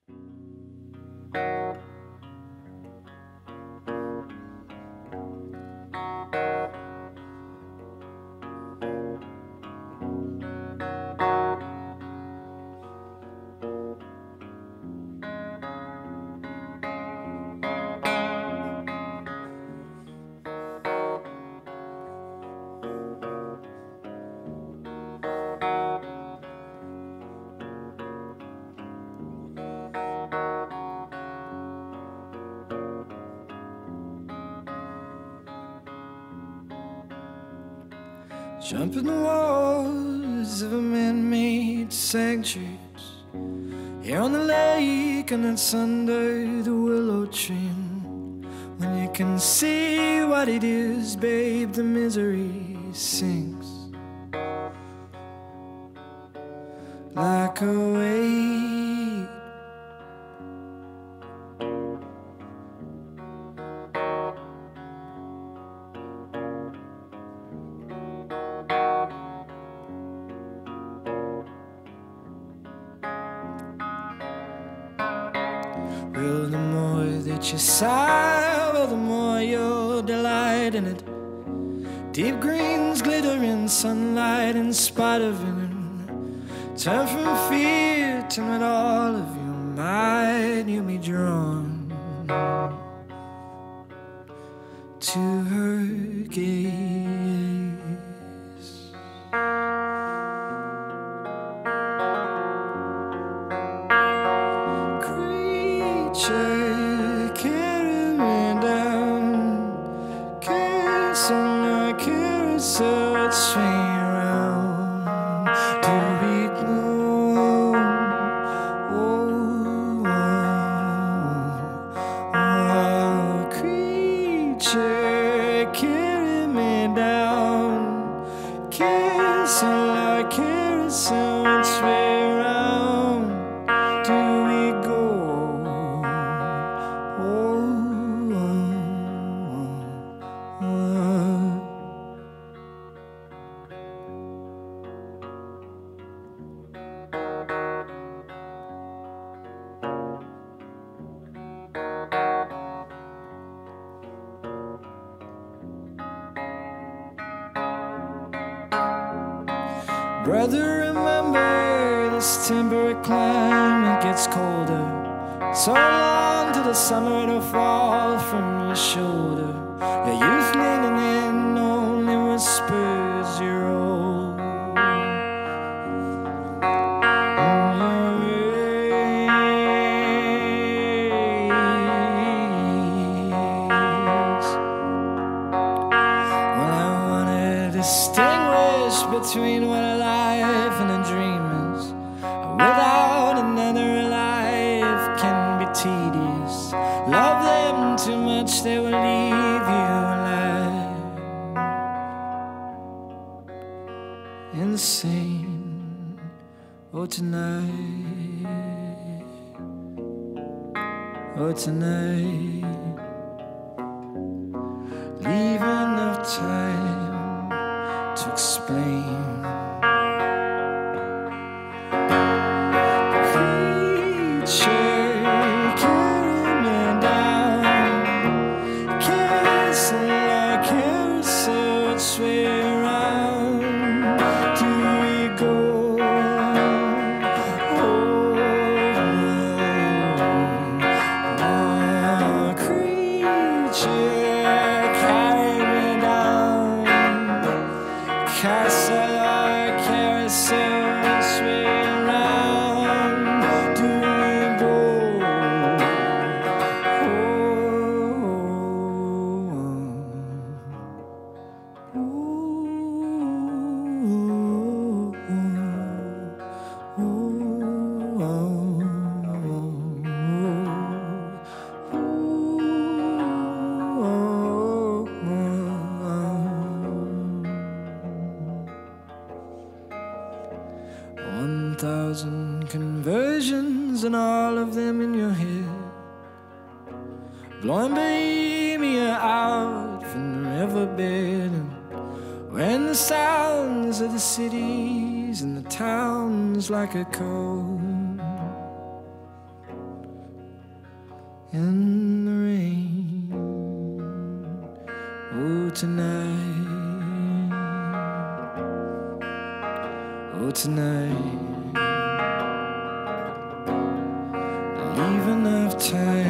Jumping the walls of a man-made sanctuaries here on the lake, and it's under the willow tree. When you can see what it is, babe, the misery sinks like a wave. Well, the more that you sigh, well, the more you'll delight in it. Deep greens glitter in sunlight in spite of it. Turn from fear to with all of your might, you'll be drawn to her gaze. Carry me down, carousel, my carousel, it's swinging around. Do we go? Oh, creature, carry me down, carousel, my carousel, it's swinging around. Do we go? Brother, remember this temporary climate gets colder. So long till the summer it'll fall from your shoulder. Your youth leaning in only whispers you're old. Well, I wanna distinguish between what a life and a dream is. Without another life can be tedious. Love them too much, they will leave you alive. Insane, oh tonight, oh tonight. Leave enough time to explain. Conversions and all of them in your head, blowing Bohemia out from the riverbed. And when the sounds of the cities and the towns like a cold, in the rain. Oh, tonight, oh, tonight, leave enough time